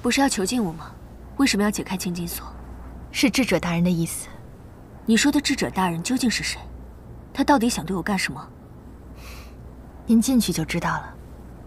不是要囚禁我吗？为什么要解开青金锁？ 是智者大人的意思。 你说的智者大人究竟是谁？他到底想对我干什么？ 您进去就知道了。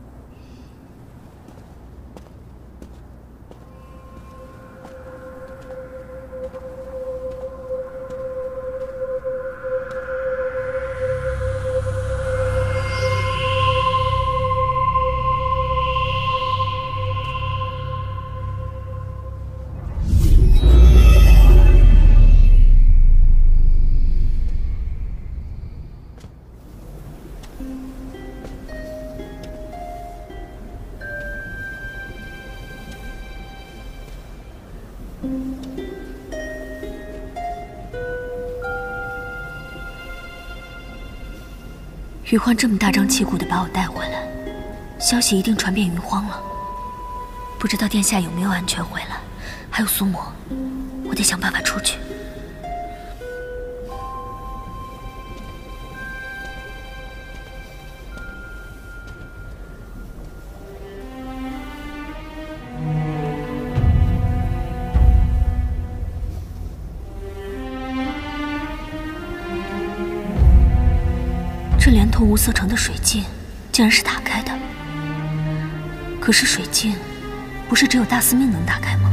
余欢这么大张旗鼓地把我带回来，消息一定传遍余荒了。不知道殿下有没有安全回来？还有苏魔，我得想办法出去。这连通无色城的水镜竟然是打开的，可是水镜不是只有大司命能打开吗？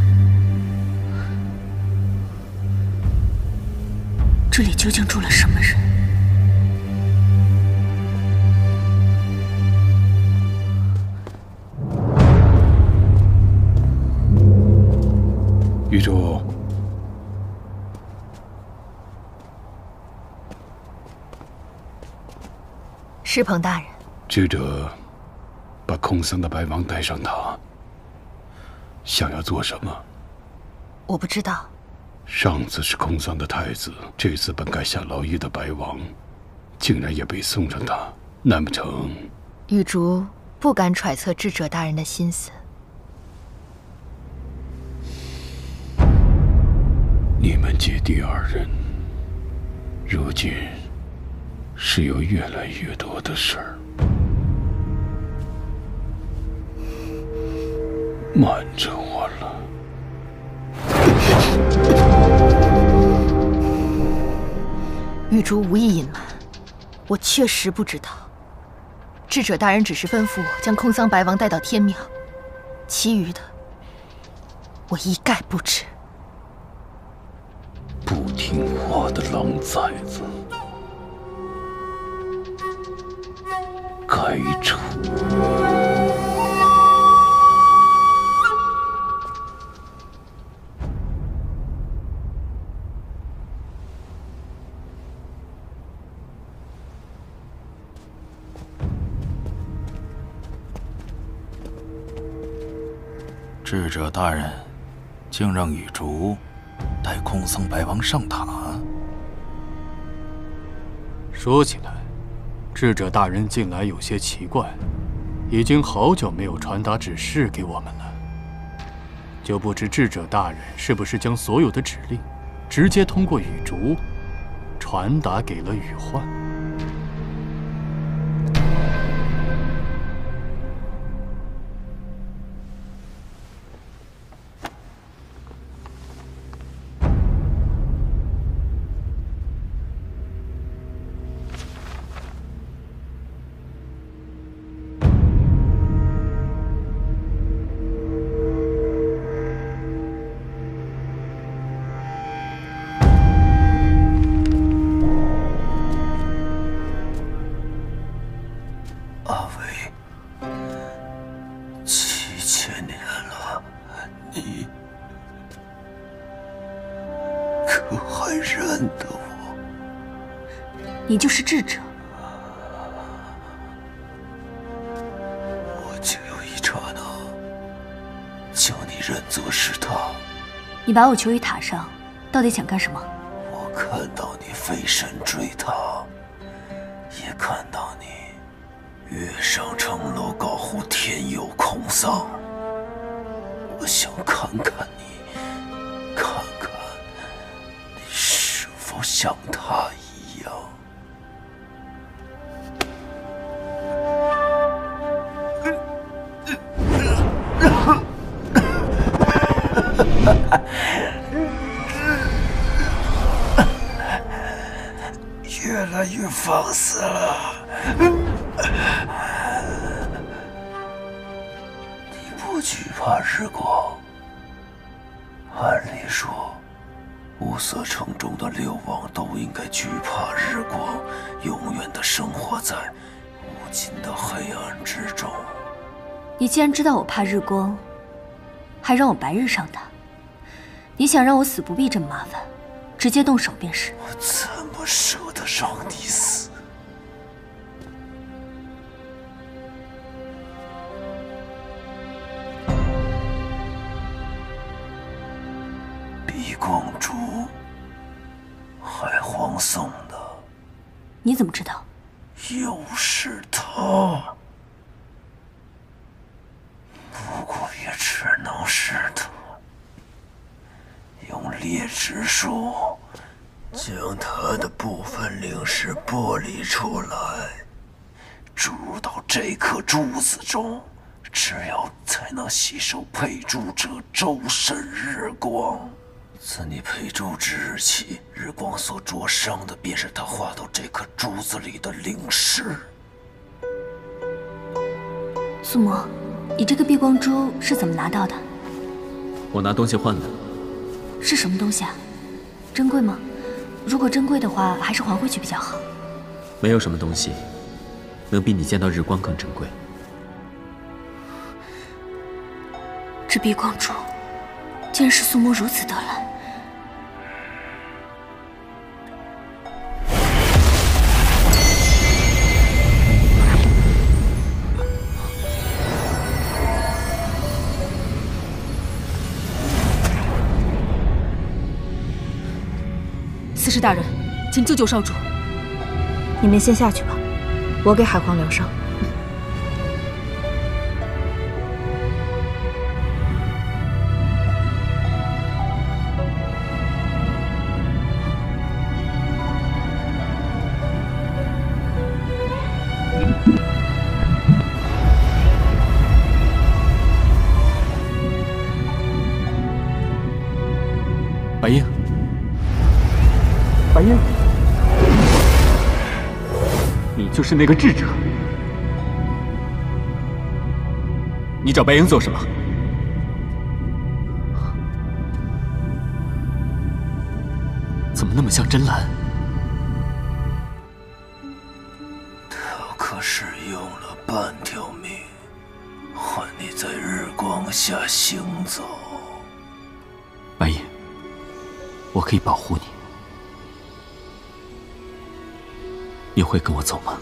这里究竟住了什么人？ 玉珠。 师鹏大人， 智者把空桑的白王带上塔，想要做什么？ 我不知道。 上次是空桑的太子，这次本该下牢狱的白王，竟然也被送上塔。难不成？ 玉竹不敢揣测智者大人的心思。 你们姐弟二人，如今是有越来越多的事儿，瞒着我了。 玉竹无意隐瞒，我确实不知道。智者大人只是吩咐我将空桑白王带到天庙，其余的我一概不知。 不听话的狼崽子，该处！ 智者大人，竟让雨竹带空桑白王上塔。 说起来，智者大人近来有些奇怪，已经好久没有传达指示给我们了。就不知智者大人是不是将所有的指令直接通过雨竹传达给了羽幻？ 你就是智者。 我就有一刹那将你认作是他。 你把我囚于塔上，到底想干什么？ 我看到你飞身追他，也看到你跃上城楼，高呼天佑空桑。我想看看你，看看你是否像他一样。 越来越放肆了。你不惧怕日光？按理说，雾色城中的流亡都应该惧怕日光，永远的生活在无尽的黑暗之中。 你既然知道我怕日光，还让我白日上他，你想让我死不必这么麻烦，直接动手便是。 我怎么舍得让你死？碧光珠，海皇送的。 你怎么知道？ 又是他。不过也只能是他。用裂指术将他的部分灵石剥离出来，注入到这颗珠子中，只要才能吸收配珠者周身日光。自你配珠之日起，日光所灼伤的便是他化到这颗珠子里的灵石。 苏魔，你这个碧光珠是怎么拿到的？ 我拿东西换的。 是什么东西啊？珍贵吗？如果珍贵的话，还是还回去比较好。 没有什么东西能比你见到日光更珍贵。 这碧光珠竟然是苏魔如此得来。 司事大人，请救救少主。你们先下去吧，我给海皇疗伤。 白鹰。白鹰，你就是那个智者。你找白鹰做什么？怎么那么像真兰？ 他可是用了半条命，换你在日光下行走。 白鹰，我可以保护你。你会跟我走吗？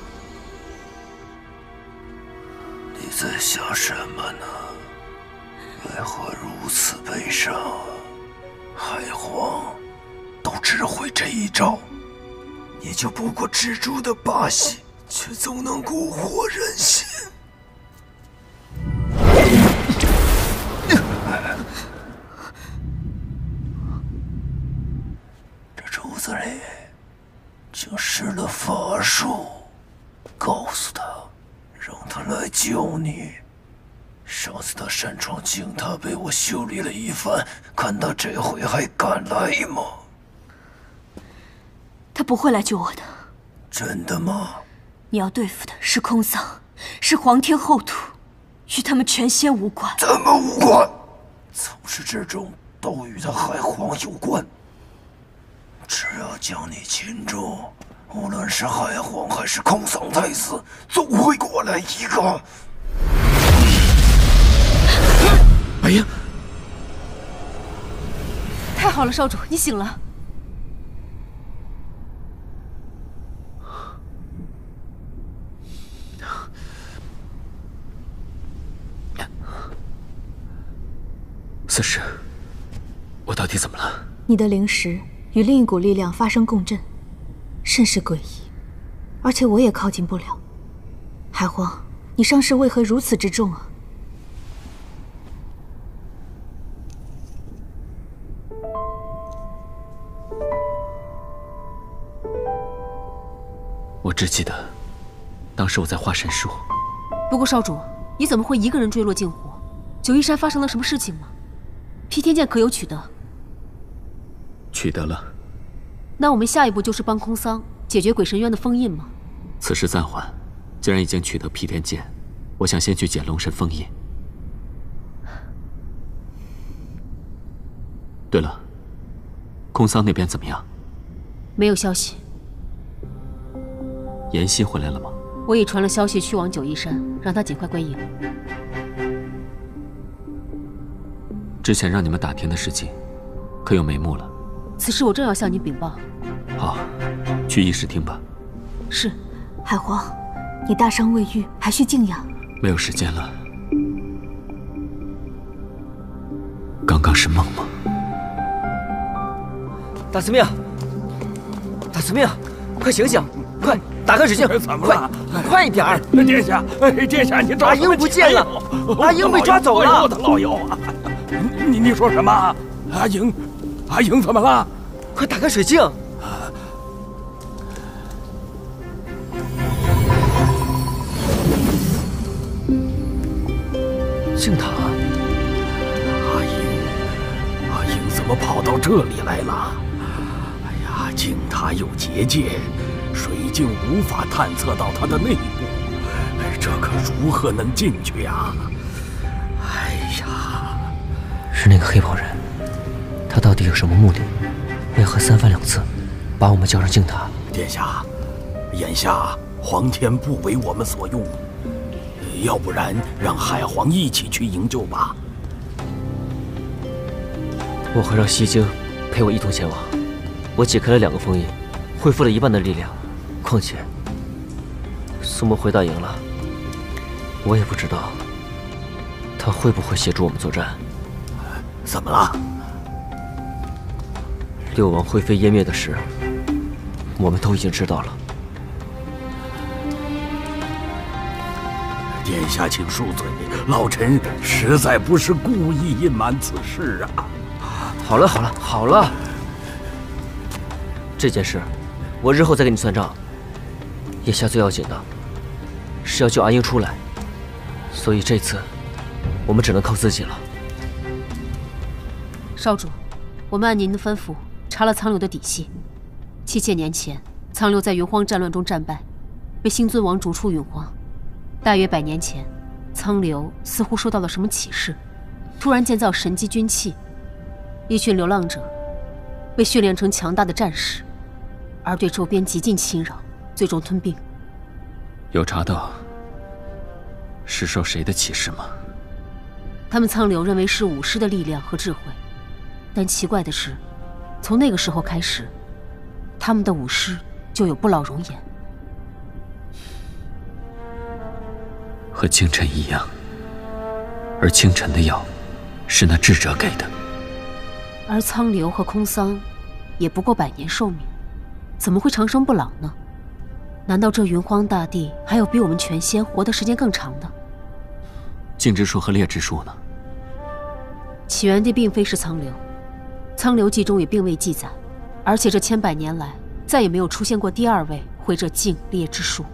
你在想什么呢？为何如此悲伤？海皇都只会这一招，你就不过蜘蛛的把戏，却总能蛊惑人心。这珠子里竟施了法术，告诉他，让他来救你。上次他擅闯镜塔被我修理了一番，看他这回还敢来吗？ 他不会来救我的。 真的吗？ 你要对付的是空桑，是皇天后土，与他们全仙无关。 怎么无关？从始至终都与他海皇有关。只要将你擒住，无论是海皇还是空桑太子，总会过来一个。 白鹰， 太好了，少主，你醒了。 司使，我到底怎么了？ 你的灵石与另一股力量发生共振，甚是诡异，而且我也靠近不了。海皇，你伤势为何如此之重啊？ 我只记得，当时我在画神术。 不过少主，你怎么会一个人坠落镜湖？九翼山发生了什么事情吗？披天剑可有取得？ 取得了。 那我们下一步就是帮空桑解决鬼神渊的封印吗？ 此事暂缓。既然已经取得披天剑，我想先去解龙神封印。对了，空桑那边怎么样？ 没有消息。 妍希回来了吗？ 我已传了消息去往九翼山，让他尽快归营。 之前让你们打听的事情，可有眉目了？ 此事我正要向你禀报。 好，去议事厅吧。 是。 海皇，你大伤未愈，还需静养。 没有时间了。刚刚是梦吗？ 大司命，大司命，快醒醒！快打开水镜！ 怎么了？ 快一点儿！ 殿下，殿下，你找阿英不见了，阿英被抓走了。 我的老友啊！你说什么？阿英怎么了？ 快打开水镜！ 静塔，阿英怎么跑到这里来了？哎呀，静塔有结界，水镜无法探测到它的内部，这可如何能进去呀？哎呀， 是那个黑袍人，他到底有什么目的？为何三番两次把我们叫上静塔？ 殿下，眼下皇天不为我们所用。要不然让海皇一起去营救吧。 我会让西京陪我一同前往。我解开了2个封印，恢复了一半的力量。况且苏沫回大营了，我也不知道他会不会协助我们作战。 怎么了？ 六王灰飞烟灭的事，我们都已经知道了。 殿下，请恕罪，老臣实在不是故意隐瞒此事啊。 好了，这件事我日后再跟你算账。眼下最要紧的是要救阿英出来，所以这次我们只能靠自己了。 少主，我们按您的吩咐查了苍流的底细。7000年前，苍流在云荒战乱中战败，被星尊王逐出云荒。大约100年前，苍流似乎受到了什么启示，突然建造神机军器，一群流浪者被训练成强大的战士，而对周边极尽侵扰，最终吞并。 有查到是受谁的启示吗？ 他们苍流认为是武师的力量和智慧，但奇怪的是，从那个时候开始，他们的武师就有不老容颜。 和清晨一样，而清晨的药是那智者给的。 而苍流和空桑也不过100年寿命，怎么会长生不老呢？难道这云荒大地还有比我们全仙活的时间更长的？ 镜之术和烈之术呢？ 起源地并非是苍流，苍流记中也并未记载，而且这千百年来再也没有出现过第2位会这镜烈之术。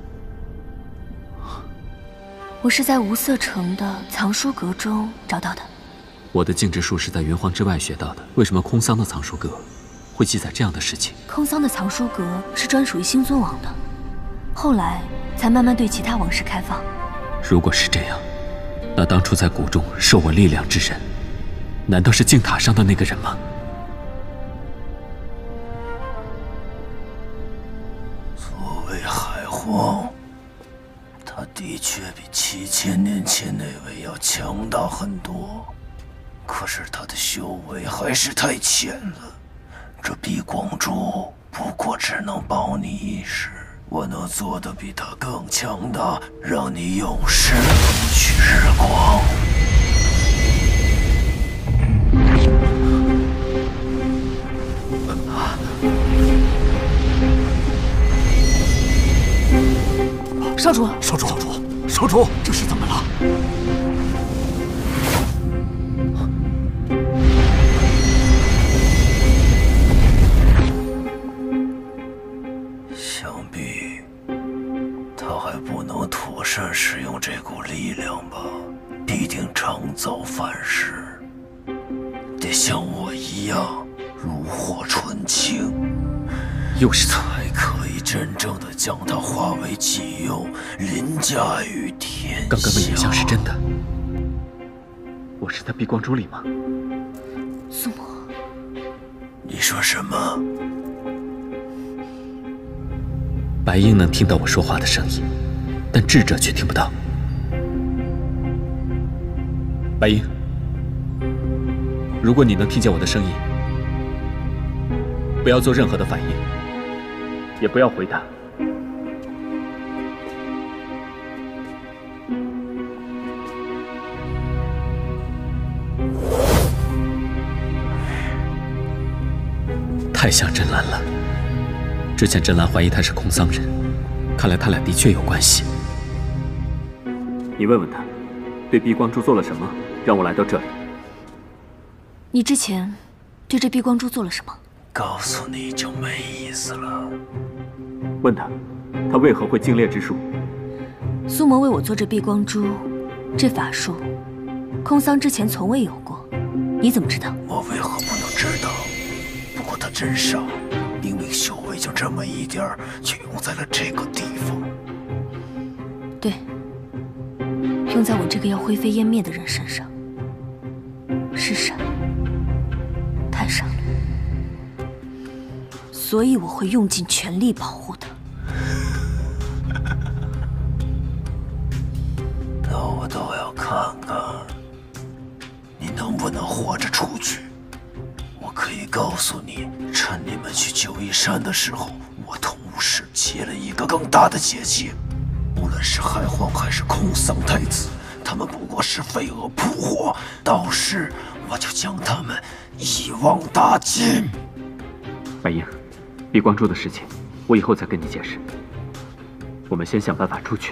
我是在无色城的藏书阁中找到的。 我的镜之术是在云荒之外学到的，为什么空桑的藏书阁会记载这样的事情？ 空桑的藏书阁是专属于星尊王的，后来才慢慢对其他王室开放。 如果是这样，那当初在谷中授我力量之人，难道是镜塔上的那个人吗？ 作为海皇，他的确比7000年前那位要强大很多，可是他的修为还是太浅了。这碧光珠不过只能保你一时，我能做的比他更强大，让你永世去日光。 少主， 少主，这是怎么了？想必他还不能妥善使用这股力量吧？必定常遭犯事，得像我一样炉火纯青。 又是才可以真正的将它化为己用，凌驾于天下。 刚刚的影像是真的？我是在碧光珠里吗？ 苏沫， 你说什么？ 白鹰能听到我说话的声音，但智者却听不到。白鹰，如果你能听见我的声音，不要做任何的反应，也不要回答。太像真兰了。之前真兰怀疑他是空桑人，看来他俩的确有关系。你问问他，对碧光珠做了什么，让我来到这里？ 你之前对这碧光珠做了什么？ 告诉你就没意思了。 问他，他为何会精炼之术？ 苏魔为我做这碧光珠，这法术，空桑之前从未有过。你怎么知道？ 我为何不能知道？不过他真傻，明明修为就这么一点儿，却用在了这个地方。 对，用在我这个要灰飞烟灭的人身上。是傻，太傻了。所以我会用尽全力保护他。 那我倒要看看你能不能活着出去。我可以告诉你，趁你们去九嶷山的时候，我同巫师结了一个更大的结界。无论是海皇还是空桑太子，他们不过是飞蛾扑火，到时我就将他们一网打尽。 白鹰，碧光珠的事情，我以后再跟你解释。我们先想办法出去。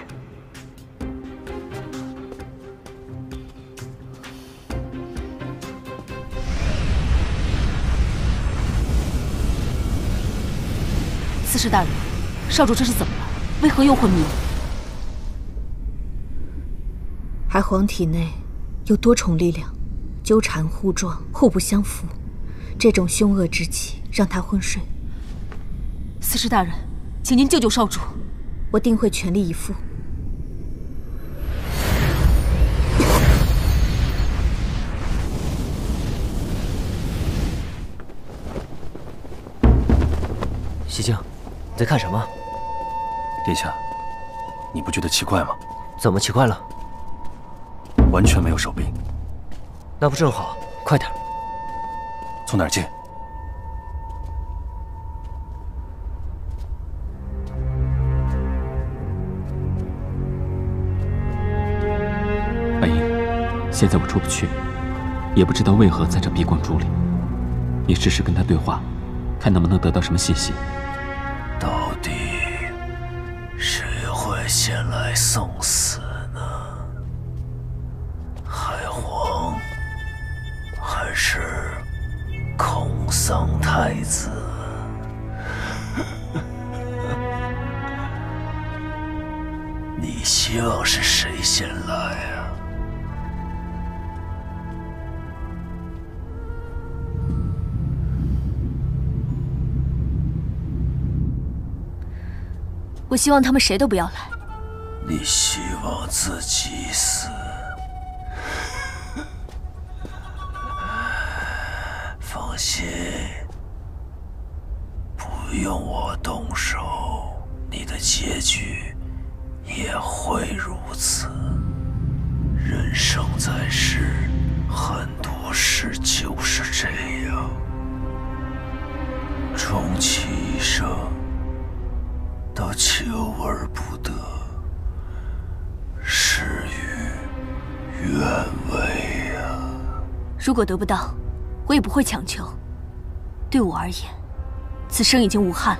刺史大人，少主这是怎么了？为何又昏迷？ 海皇体内有多重力量，纠缠互撞，互不相符。这种凶恶之气让他昏睡。 刺史大人，请您救救少主。 我定会全力以赴。 西京，你在看什么？ 殿下，你不觉得奇怪吗？ 怎么奇怪了？ 完全没有手兵。 那不正好？快点！ 从哪儿进？ 白鹰，现在我出不去，也不知道为何在这碧光珠里。你试试跟他对话，看能不能得到什么信息。 到底谁会先来送死呢？海皇还是空桑太子？你希望是谁先来啊？ 我希望他们谁都不要来。 你希望自己死？放心，不用我动手，你的结局也会如此。人生在世，很多事就是这样，终其一生都求而不得，事与愿违啊！ 如果得不到，我也不会强求。对我而言，此生已经无憾了。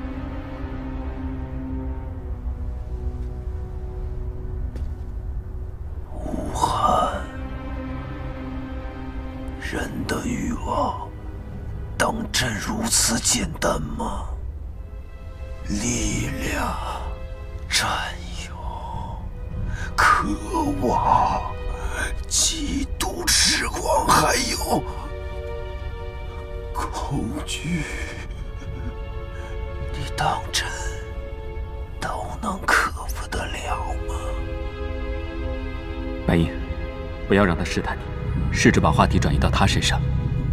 无憾？人的欲望当真如此简单吗？力量、占有、渴望、嫉妒、痴狂，还有恐惧， 当真都能克服得了吗？ 白银，不要让他试探你，试着把话题转移到他身上。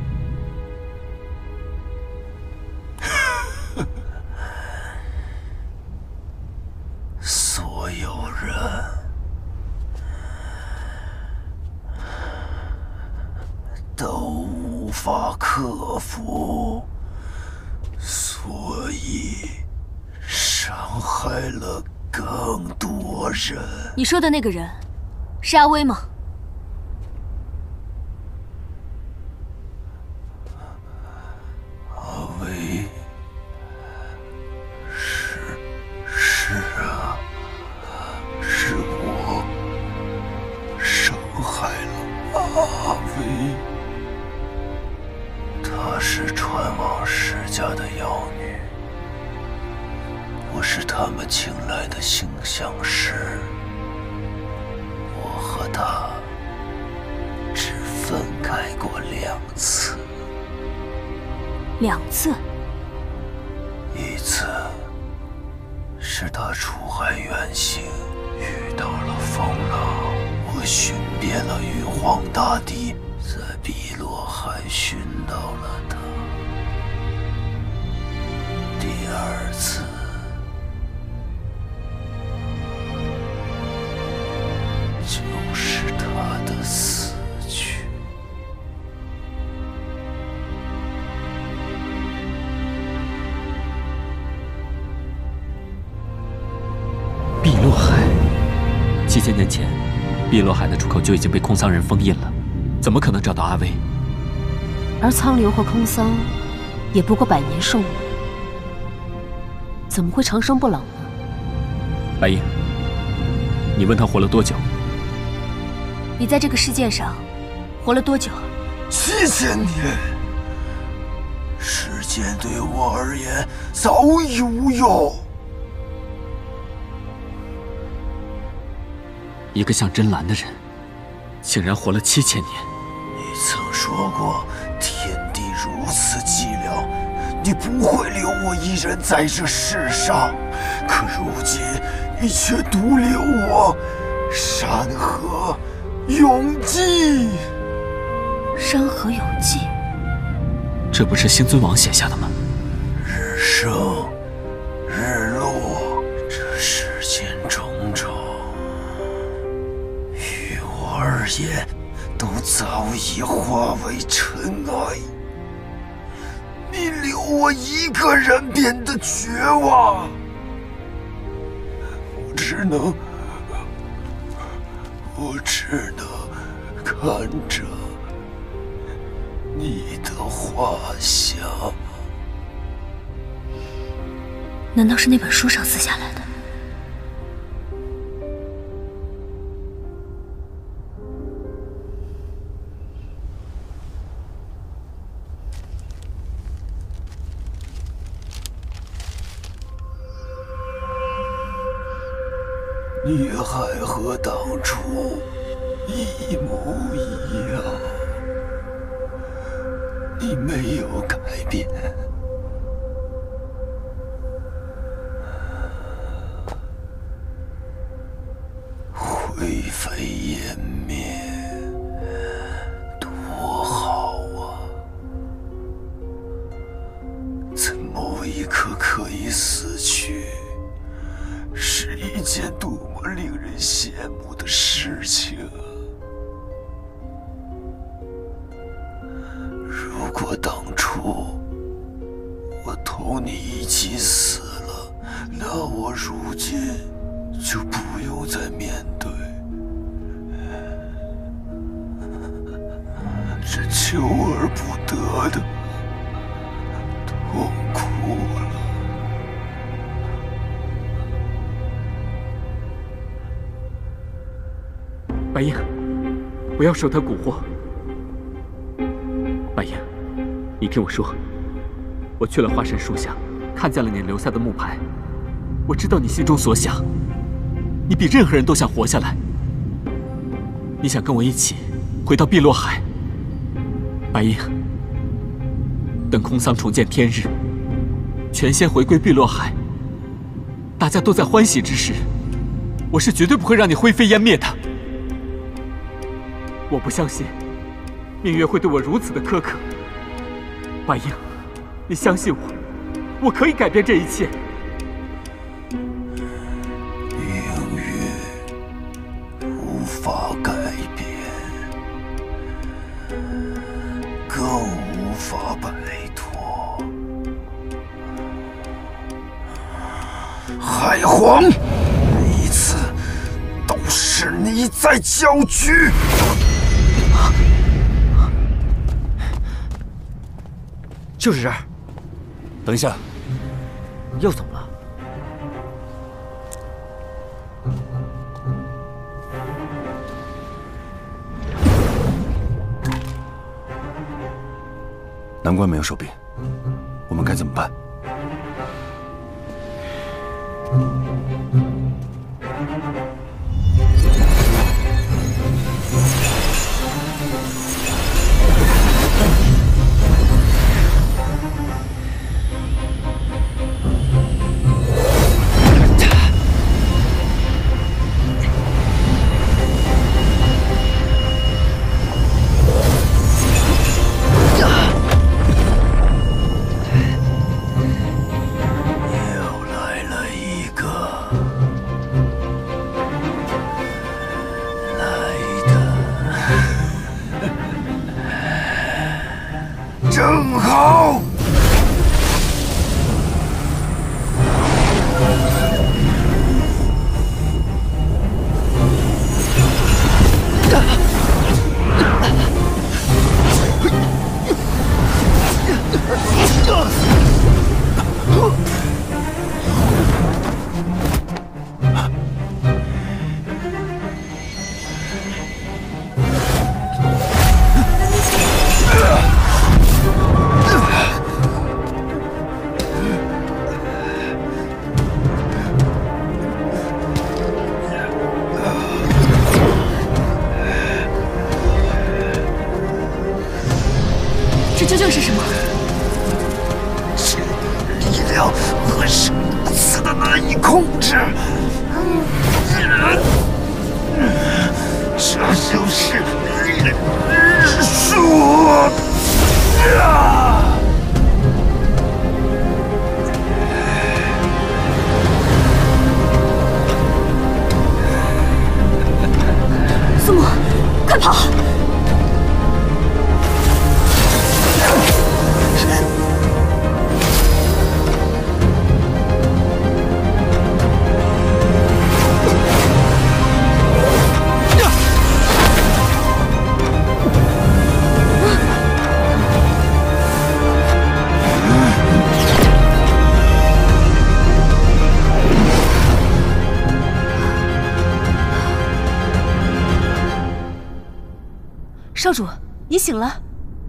所有人都无法克服，所以伤害了更多人。 你说的那个人是阿威吗？ 阿威，是啊，是我伤害了阿威。她是传往世家的妖女，我是他们请来的星象师。我和她只分开过2次。 2次？ 一次是她出海远行，遇到了风浪，我寻遍了玉皇大帝，在碧落海寻到了她。第2次就是她的死去。 碧落海，7000年前，碧落海的出口就已经被空桑人封印了，怎么可能找到阿威？ 而苍流和空桑也不过100年寿命，怎么会长生不老呢？ 白银，你问他活了多久？ 你在这个世界上活了多久 ？7000年。时间对我而言早已无用。 一个像真兰的人，竟然活了7000年。 你曾说过，天地如此寂寥，你不会留我一人在这世上。可如今，你却独留我山河永继。 山河永继， 这不是星尊王写下的吗？ 日升日落，这世间种种，于我而言，都早已化为尘埃。你留我一个人变得绝望，我只能看着你的画像。 难道是那本书上撕下来的？ 你还和当初一模一样，你没有改变。灰飞烟灭，多好啊！在某一刻可以死去，是一件多么令人羡慕的事情啊！如果当初我同你一起死了，那我如今就不用再面对这求而不得的痛苦了。 白银，不要受他蛊惑。白银，你听我说，我去了花神树下，看见了你留下的木牌。我知道你心中所想，你比任何人都想活下来。你想跟我一起回到碧落海。白银，等空桑重见天日， 权仙回归碧落海，大家都在欢喜之时，我是绝对不会让你灰飞烟灭的。我不相信明月会对我如此的苛刻。白鹰，你相信我，我可以改变这一切。 命运无法改变，更无法摆脱。海皇，每一次都是你在搅局。 就是这儿。 等一下， 又怎么了？ 难怪没有手柄，我们该怎么办？ 正好。 这究竟是什么？ 是力量和生死的难以控制。这就是日数啊！ 苏沫，快跑！ 少主，你醒了。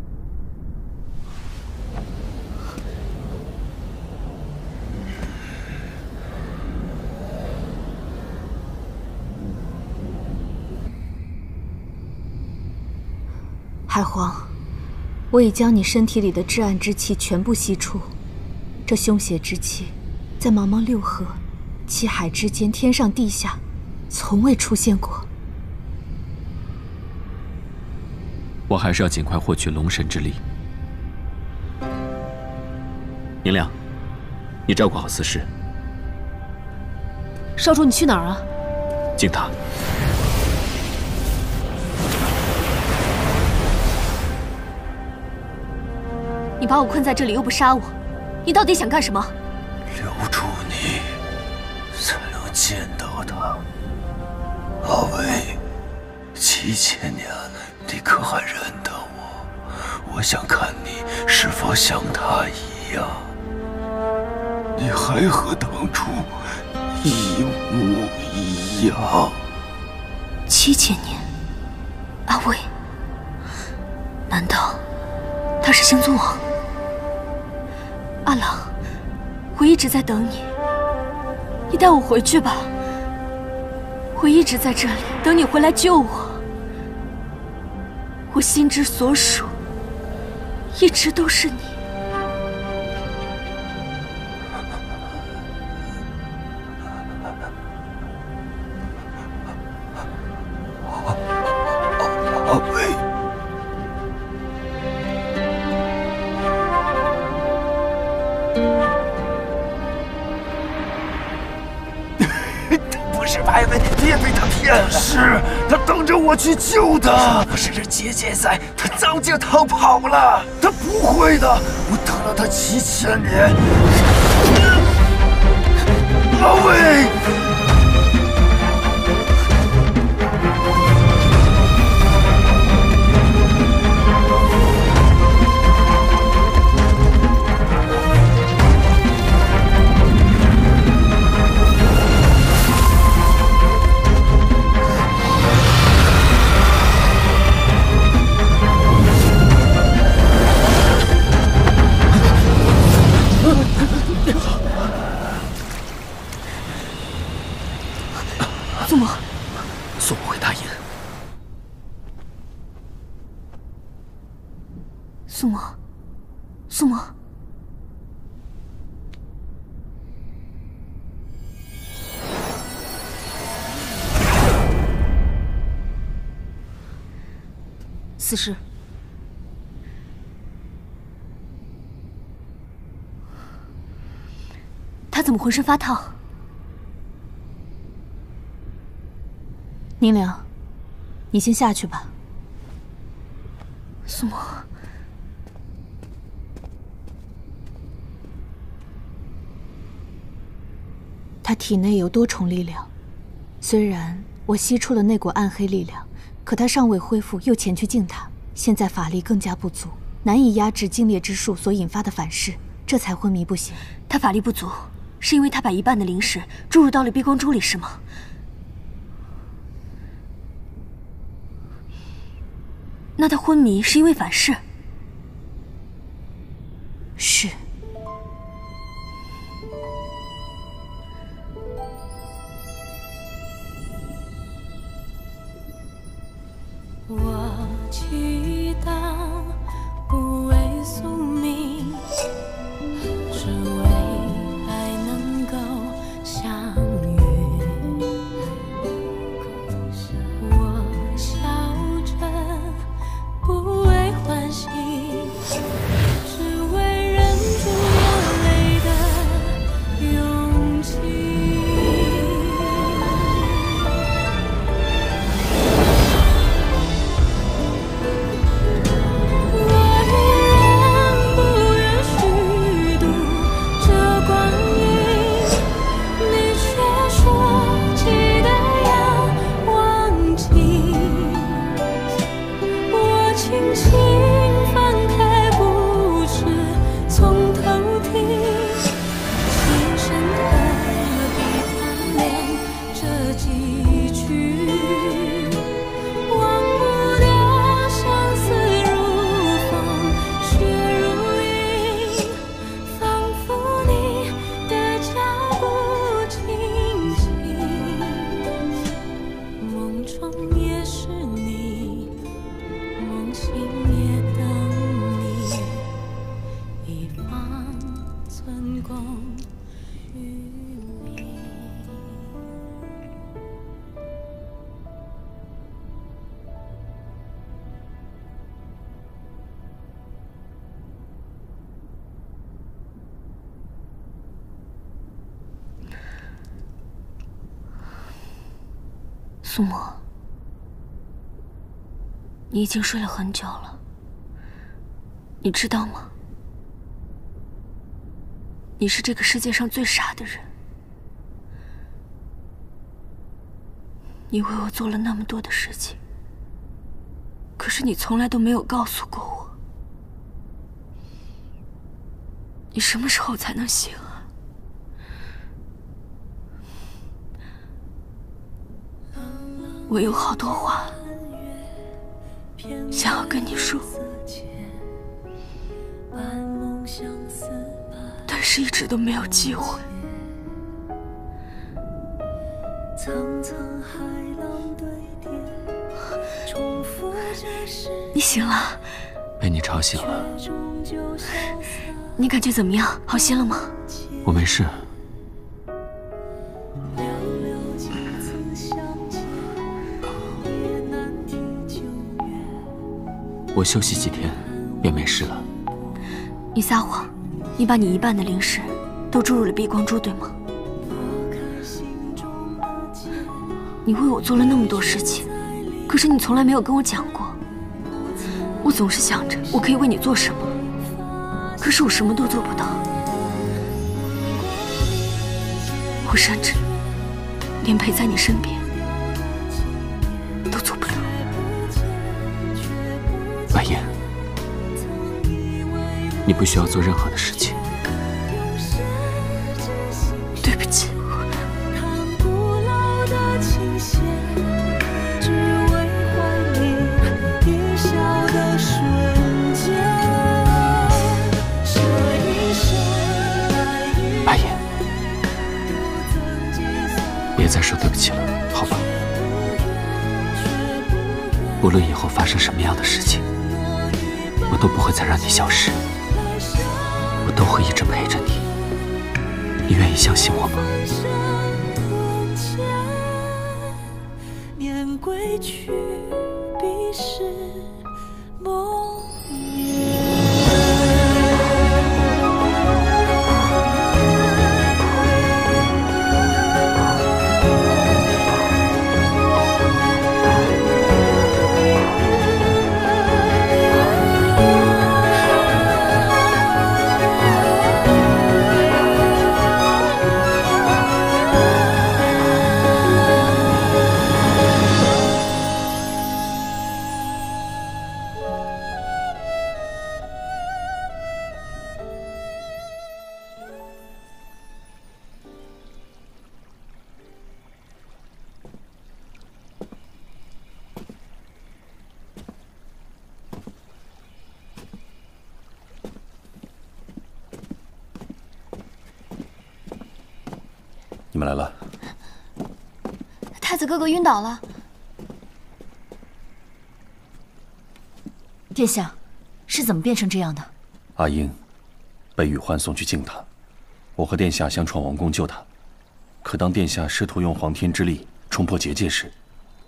海皇，我已将你身体里的至暗之气全部吸出。这凶邪之气，在茫茫六合、七海之间，天上地下，从未出现过。 我还是要尽快获取龙神之力。宁亮，你照顾好四师。 少主，你去哪儿啊？ 进塔。 你把我困在这里又不杀我，你到底想干什么？ 留住你，才能见到他。阿伟，7000年，你可还认得我？我想看你是否像他一样。你还和当初一模一样。 7000年，阿伟，难道他是星尊王？阿郎，我一直在等你，你带我回去吧。我一直在这里等你回来救我。我心之所属，一直都是你。 是白薇，别被他骗了。是他等着我去救他。不是这结界在，他早就逃跑了。他不会的，我等了他7000年。阿伟。 苏沫， 苏沫会答应。 苏沫，苏沫， 死尸。 他怎么浑身发烫？ 宁良，你先下去吧。 苏沫， 他体内有多重力量，虽然我吸出了那股暗黑力量，可他尚未恢复，又前去敬他，现在法力更加不足，难以压制精烈之术所引发的反噬，这才昏迷不醒。 他法力不足，是因为他把一半的灵石注入到了碧光珠里，是吗？ 那他昏迷是因为反噬？ 是。 我祈祷不为宿命，只为爱能够相遇。我笑着。 不为欢喜，只为忍住落泪的勇气。我依然不愿虚度这光阴，你却说记得要忘记。 轻轻翻开故事，从头听，轻声何必贪恋这几句，忘不掉相思如风，雪如云，仿佛你的脚步轻轻，梦中也是你。 梦醒也等你，一方寸功于名。 苏沫。 你已经睡了很久了，你知道吗？你是这个世界上最傻的人。你为我做了那么多的事情，可是你从来都没有告诉过我。你什么时候才能醒啊？我有好多话。 想要跟你说，但是一直都没有机会。你醒了？ 被你吵醒了。 你感觉怎么样？好些了吗？ 我没事。我休息几天，便没事了。 你撒谎！你把你一半的灵石都注入了碧光珠，对吗？ 你为我做了那么多事情，可是你从来没有跟我讲过。我总是想着我可以为你做什么，可是我什么都做不到。我甚至连陪在你身边都做不了。 白燕，你不需要做任何的事情。 对不起。 白燕，别再说对不起了，好吧？无论以后发生什么样的事情，我都不会再让你消失，我都会一直陪着你。你愿意相信我吗？ 年归去，彼时梦魇。 你们来了。 太子哥哥晕倒了。 殿下，是怎么变成这样的？ 阿英被禹焕送去靖塔，我和殿下相闯王宫救他。可当殿下试图用皇天之力冲破结界时，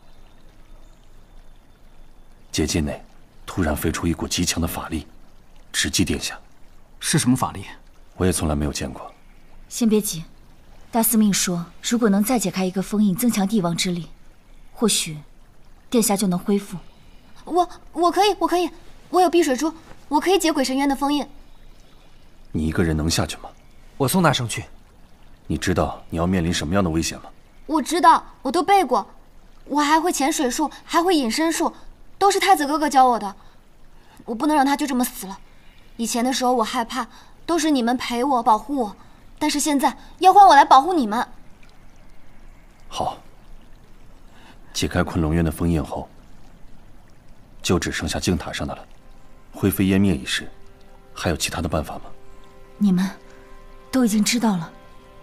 结界内突然飞出一股极强的法力，直击殿下。 是什么法力？ 我也从来没有见过。 先别急。大司命说，如果能再解开一个封印，增强帝王之力，或许殿下就能恢复。 我可以，我有避水珠，我可以解鬼神渊的封印。 你一个人能下去吗？ 我送大圣去。 你知道你要面临什么样的危险吗？ 我知道，我都背过，我还会潜水术，还会隐身术，都是太子哥哥教我的。我不能让他就这么死了。以前的时候我害怕，都是你们陪我保护我。但是现在要换我来保护你们。 好，解开昆仑渊的封印后，就只剩下靖塔上的了。灰飞烟灭一事，还有其他的办法吗？ 你们都已经知道了。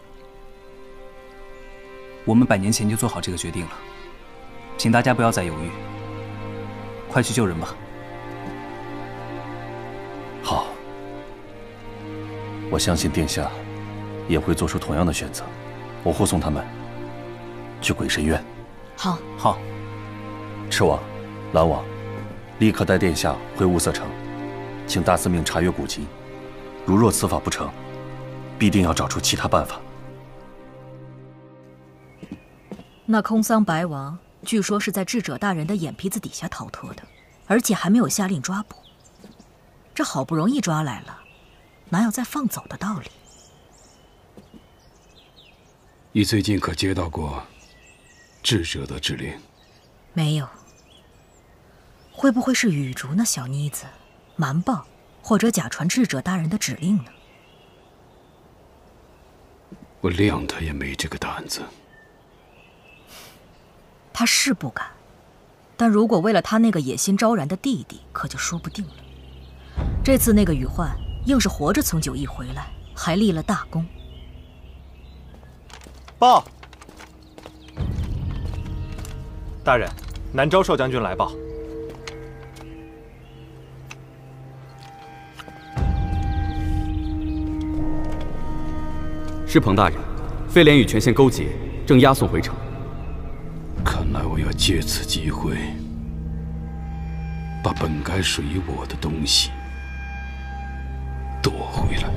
我们100年前就做好这个决定了，请大家不要再犹豫，快去救人吧。 好，我相信殿下也会做出同样的选择。我护送他们去鬼神渊。 好。 好。 赤王、蓝王，立刻带殿下回雾色城，请大司命查阅古籍。如若此法不成，必定要找出其他办法。 那空桑白王据说是在智者大人的眼皮子底下逃脱的，而且还没有下令抓捕。这好不容易抓来了，哪有再放走的道理？ 你最近可接到过智者的指令？ 没有。会不会是雨竹那小妮子瞒报，或者假传智者大人的指令呢？ 我谅他也没这个胆子。 他是不敢，但如果为了他那个野心昭然的弟弟，可就说不定了。这次那个禹焕硬是活着从9翼回来，还立了大功。 报，大人，南昭少将军来报。 是彭大人，飞廉与权县勾结，正押送回城。 看来我要借此机会，把本该属于我的东西夺回来。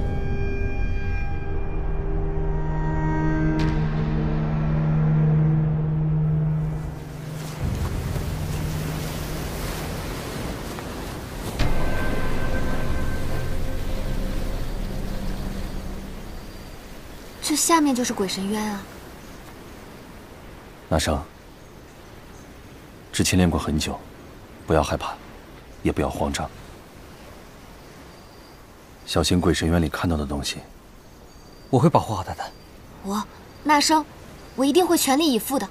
这下面就是鬼神渊啊！ 那生，之前练过很久，不要害怕，也不要慌张，小心鬼神渊里看到的东西。 我会保护好他的。 那生，我一定会全力以赴的。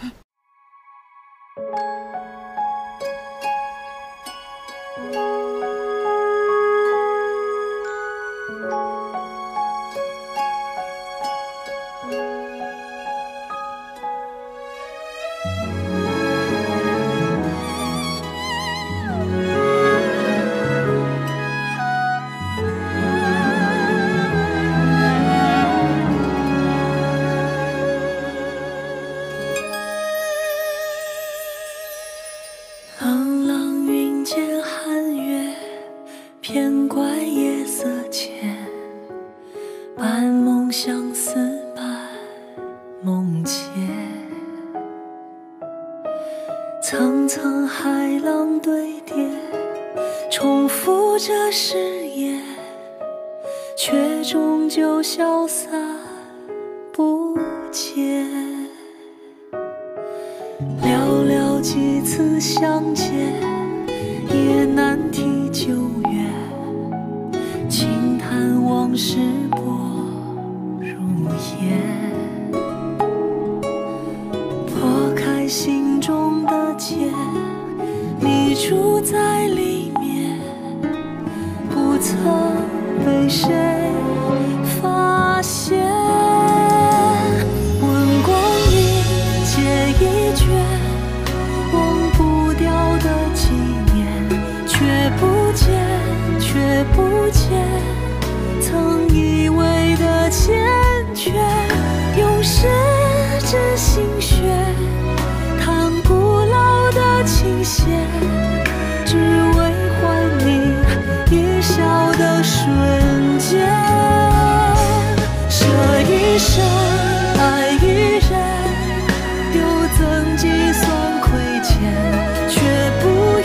朗朗云间寒月，偏怪夜色浅。半梦相思半梦见，层层海浪堆叠，重复着誓言，却终究消散不见。寥寥几次相见，也难提旧缘。轻叹往事薄如烟，破开心中的结，你住在里面，不曾被谁发现。问光阴借一卷，忘不掉的纪念，却不见曾以为的缱绻。用十指心血，弹古老的琴弦，只为还你一笑的瞬间。这一生爱一人，又怎计算亏欠？却不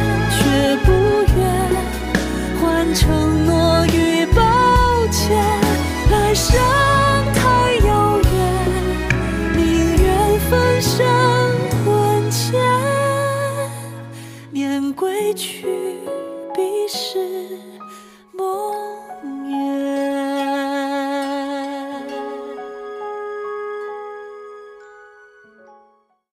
愿换承诺与抱歉。来生太遥远，宁愿分身魂牵。念归去，彼时